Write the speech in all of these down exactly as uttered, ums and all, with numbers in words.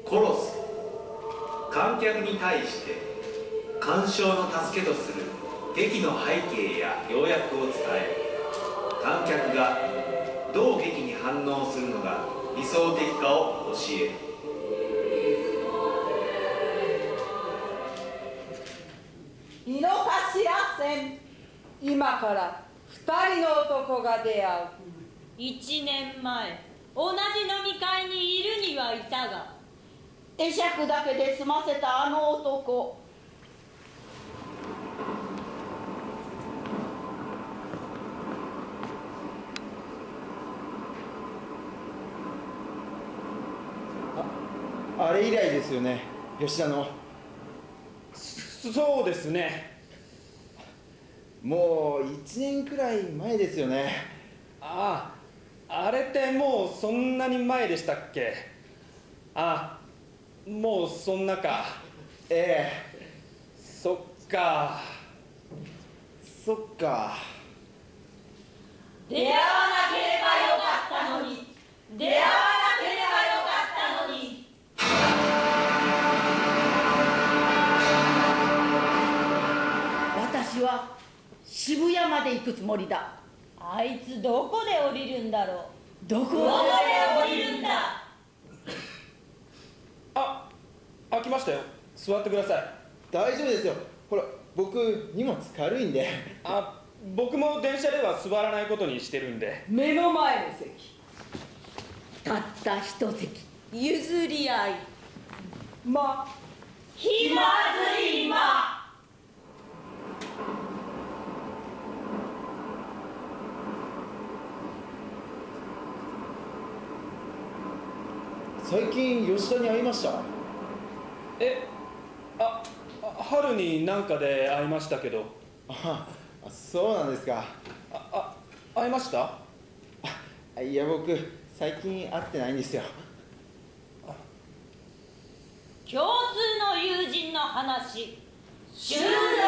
殺す。観客に対して鑑賞の助けとする劇の背景や要約を伝え、観客がどう劇に反応するのが理想的かを教える。 井の頭線、今から二人の男が出会う。 一年前、同じ飲み会にいるにはいたが、 会釈だけで済ませたあの男。 あ、あれ以来ですよね、吉田の。 そうですね。 もういちねんくらい前ですよね。 ああ、あれってもうそんなに前でしたっけ？あ、もうそんなか。 ええ。 そっか。 そっか。 出会わなければよかったのに、出会わなければよかったのに。 私は渋谷まで行くつもりだ。 あいつどこで降りるんだろう。 どこでどこで降りるんだ。 あ、開きましたよ。座ってください。 大丈夫ですよ。ほら、僕荷物軽いんで。 あ、僕も電車では座らないことにしてるんで。 目の前の席、たった一席、 譲り合い。 まあ気まずい間。 最近吉田に会いました？ え、あ、春になんかで会いましたけど。 あ、そうなんですか。 あ、あ、会いました？ あ、いや、僕最近会ってないんですよ。 共通の友人の話終了。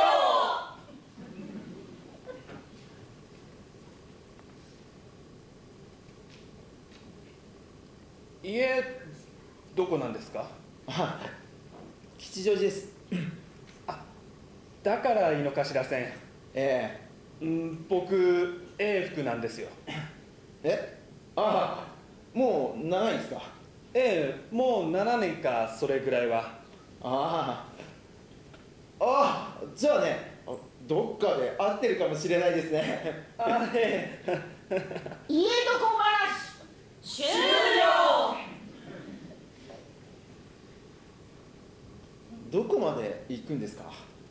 家どこなんですか？ あ、吉祥寺です。 あ、だから井の頭線。 ええ、うん、僕永福なんですよ。 え、ああ、もう長いですか？ ええ、もうななねんかそれぐらいは。 ああ、ああ、じゃあね、どっかで会ってるかもしれないですね。 あ、ええ。 家と小話終了。 どこまで行くんですか？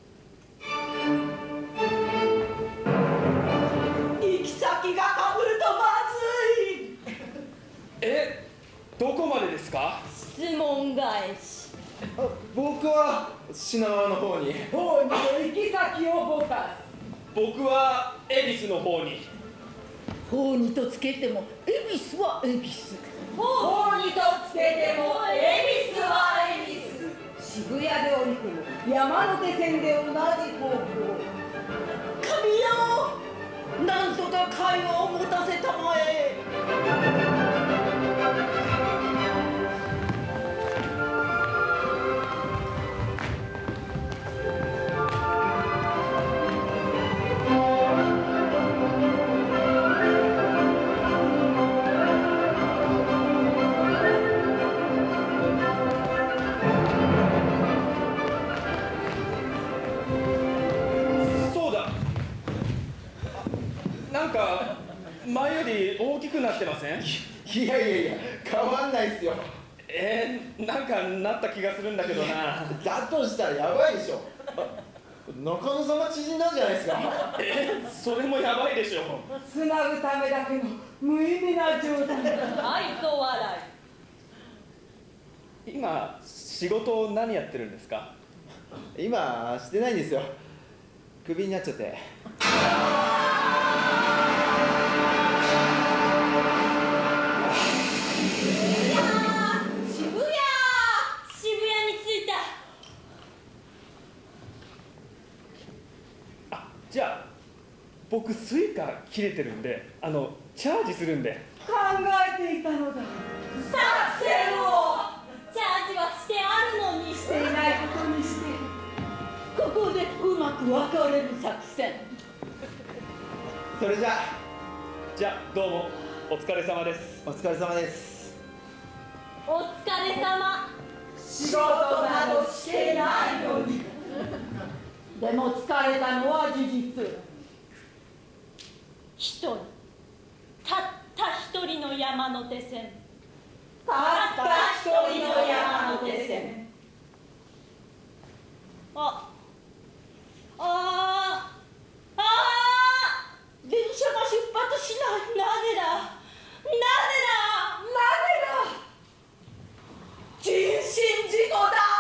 行き先がかぶるとまずい。 え、どこまでですか？ 質問返し。 あ、僕は品川の方に。 方にの行き先をぼかす。 僕は恵比寿の方に。 方にとつけても恵比寿は恵比寿、 方にとつけても恵比寿は恵比寿。 渋谷で降りても山手線で同じ方向。神よ、なんとか会話を持たせたまえ。 なんか前より大きくなってません？ いやいやいや、変わんないっすよ。 えー、なんかなった気がするんだけどな。 だとしたらやばいでしょ。中野さんが縮んだんじゃないですか。 えー、それもやばいでしょ。 つなぐためだけの無意味な冗談。 愛想笑い。今仕事何やってるんですか？ 今してないんですよ。クビになっちゃって。 渋谷、渋谷に着いた。あ、じゃあ僕スイカ切れてるんで、あのチャージするんで。 考えていたのだ。 作戦をチャージはしこでうまく分かれる作戦。 それじゃあじゃあどうもお疲れ様です。 お疲れ様です。 お疲れ様。 仕事などしてないのに。でも疲れたのは事実。 一人、たった一人の山手線。 たった一人の山手線。 あ、ああ、ああ、電車が出発しない。なぜだ、なぜだ、 なぜだ。人身事故だ。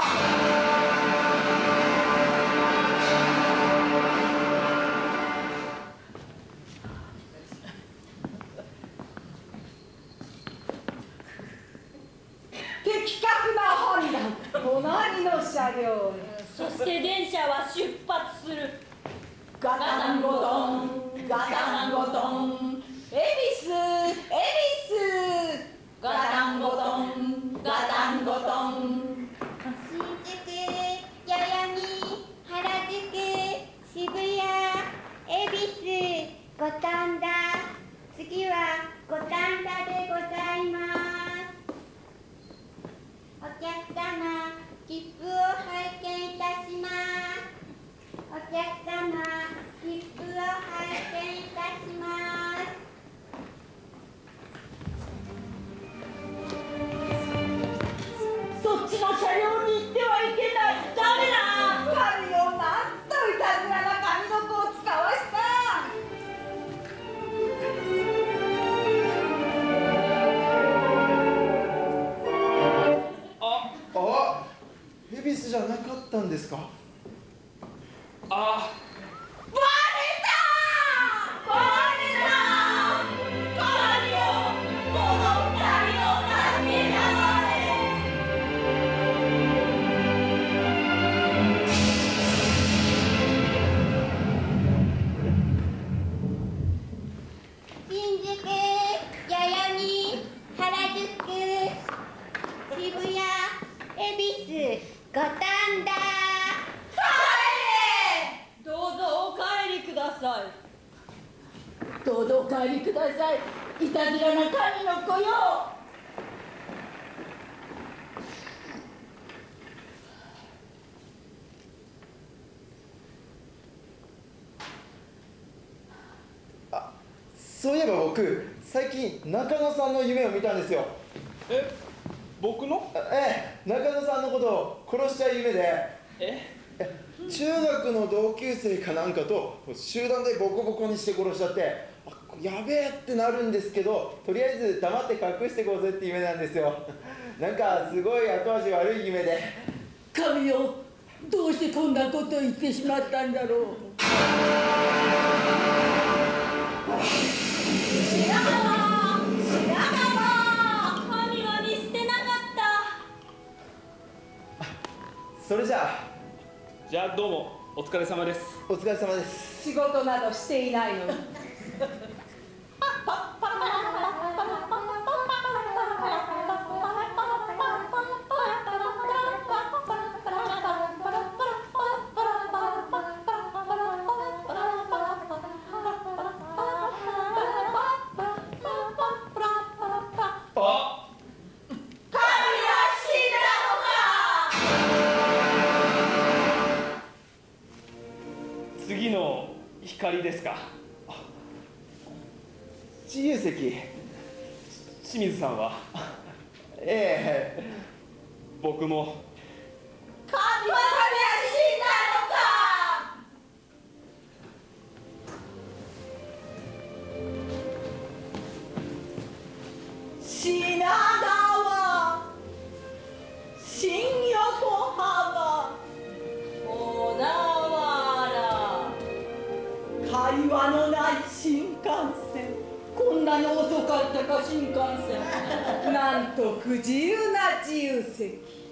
的確な判断。隣の車両へ。 そして電車は出発する。 ガタンゴトン、ガタンゴトン。恵比寿、恵比寿。ガタンゴトン、ガタンゴトン。 新宿、代々木、原宿、渋谷、恵比寿、五反田。次は五反田でございます。お客様、切符を拝見いたします。お客様、切符を拝見いたします。 そっちの車両に行ってはいけない。ダメだ。 神よ、なんといたずらな神の子を使わした。 あ、恵比寿じゃなかったんですか。 あバレた。バレた。神よ、この二人を助けたまえ。 新宿、代々木、原宿、渋谷、恵比寿、五反田。 どうぞお帰りください。どうぞお帰りください。いたずらな神の子よ。 あ、そういえば僕最近中野さんの夢を見たんですよ。 え、僕の？ ええ、中野さんのことを殺しちゃう夢で、 え？ 中学の同級生かなんかと集団でボコボコにして殺しちゃって、あ、やべえってなるんですけど、とりあえず黙って隠していこうぜって夢なんですよ。なんかすごい後味悪い夢で。 神よ、どうしてこんなことを言ってしまったんだろう。 白川、白川。 神は見捨てなかった。 それじゃあじゃあどうもお疲れ様です。 お疲れ様です。 仕事などしていないのに。 次の光ですか。 自由席。 清水さんは？ ええ、 僕も。 神は死んだのか。品川、新横浜、小田原。会話のない新幹線。こんなに遅かったか新幹線。なんと不自由な自由席。